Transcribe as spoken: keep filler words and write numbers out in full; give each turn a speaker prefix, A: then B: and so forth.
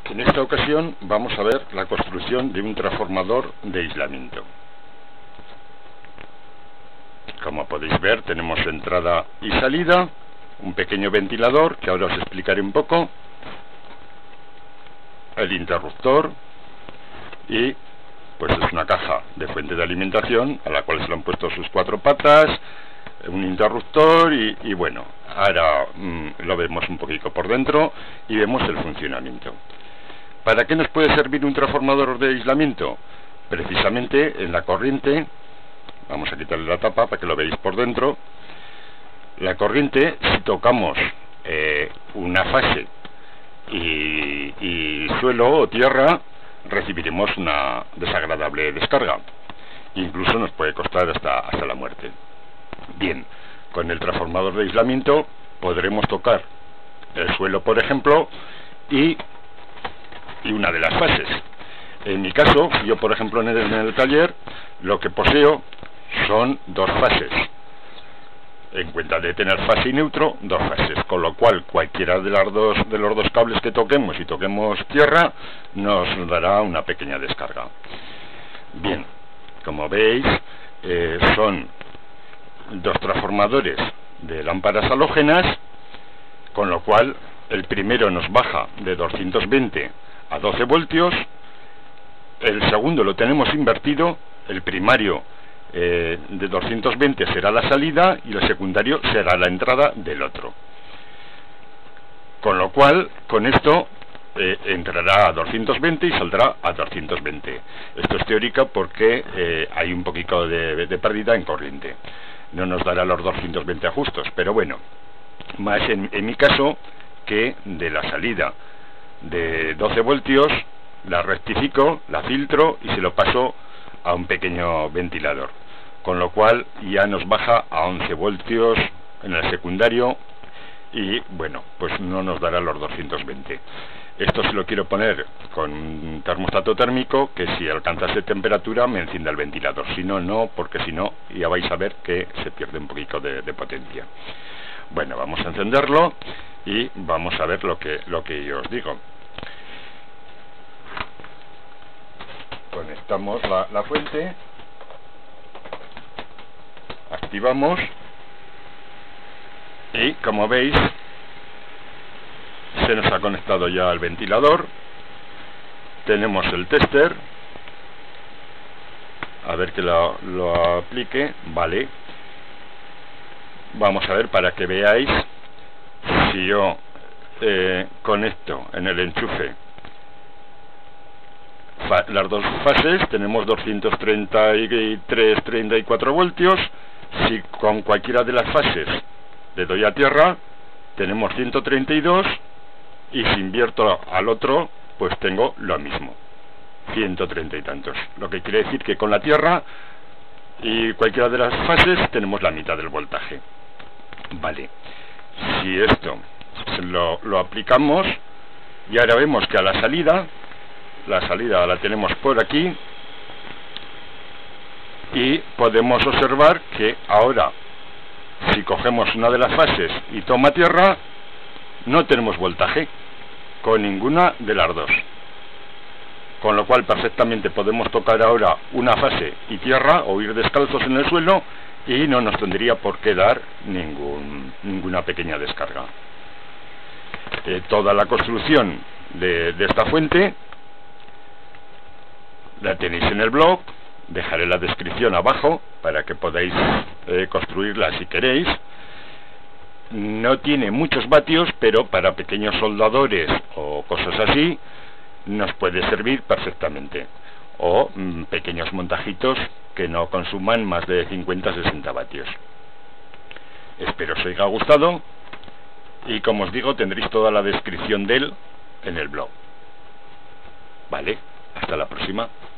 A: En esta ocasión vamos a ver la construcción de un transformador de aislamiento. Como podéis ver, tenemos entrada y salida, un pequeño ventilador que ahora os explicaré un poco, el interruptor y pues es una caja de fuente de alimentación a la cual se le han puesto sus cuatro patas, un interruptor y, y bueno, ahora mmm, lo vemos un poquito por dentro y vemos el funcionamiento. ¿Para qué nos puede servir un transformador de aislamiento? Precisamente en la corriente, vamos a quitarle la tapa para que lo veáis por dentro. La corriente, si tocamos eh, una fase y, y suelo o tierra, recibiremos una desagradable descarga. Incluso nos puede costar hasta, hasta la muerte. Bien, con el transformador de aislamiento podremos tocar el suelo, por ejemplo, y, y una de las fases. En mi caso, yo por ejemplo en el, en el taller, lo que poseo son dos fases. En cuenta de tener fase y neutro, dos fases, con lo cual cualquiera de, las dos, de los dos cables que toquemos y toquemos tierra nos dará una pequeña descarga. Bien, como veis, eh, son dos transformadores de lámparas halógenas, con lo cual el primero nos baja de doscientos veinte a doce voltios, el segundo lo tenemos invertido, el primario Eh, de doscientos veinte será la salida y el secundario será la entrada del otro, con lo cual con esto eh, entrará a doscientos veinte y saldrá a doscientos veinte. Esto es teórica porque eh, hay un poquito de, de pérdida en corriente, no nos dará los doscientos veinte justos, pero bueno, más en, en mi caso, que de la salida de doce voltios la rectifico, la filtro y se lo paso a un pequeño ventilador, con lo cual ya nos baja a once voltios en el secundario y bueno, pues no nos dará los doscientos veinte. Esto se lo quiero poner con un termostato térmico que si alcanzase temperatura me encienda el ventilador, si no, no, porque si no ya vais a ver que se pierde un poquito de, de potencia. Bueno, vamos a encenderlo y vamos a ver lo que, lo que yo os digo. Conectamos la, la fuente, activamos y como veis se nos ha conectado ya el ventilador. Tenemos el tester, a ver que lo, lo aplique. Vale, vamos a ver para que veáis. Si yo eh, conecto en el enchufe las dos fases, tenemos doscientos treinta y tres, treinta y cuatro voltios. Si con cualquiera de las fases le doy a tierra, tenemos ciento treinta y dos, y si invierto al otro, pues tengo lo mismo, ciento treinta y tantos. Lo que quiere decir que con la tierra y cualquiera de las fases tenemos la mitad del voltaje. Vale, si esto lo, lo aplicamos, y ahora vemos que a la salida, la salida la tenemos por aquí y podemos observar que ahora si cogemos una de las fases y toma tierra no tenemos voltaje con ninguna de las dos, con lo cual perfectamente podemos tocar ahora una fase y tierra o ir descalzos en el suelo y no nos tendría por qué dar ningún, ninguna pequeña descarga. Eh, toda la construcción de, de esta fuente la tenéis en el blog, dejaré la descripción abajo para que podáis eh, construirla si queréis. No tiene muchos vatios, pero para pequeños soldadores o cosas así nos puede servir perfectamente, o mmm, pequeños montajitos que no consuman más de cincuenta a sesenta vatios. Espero os haya gustado y como os digo tendréis toda la descripción de él en el blog. Vale, hasta la próxima.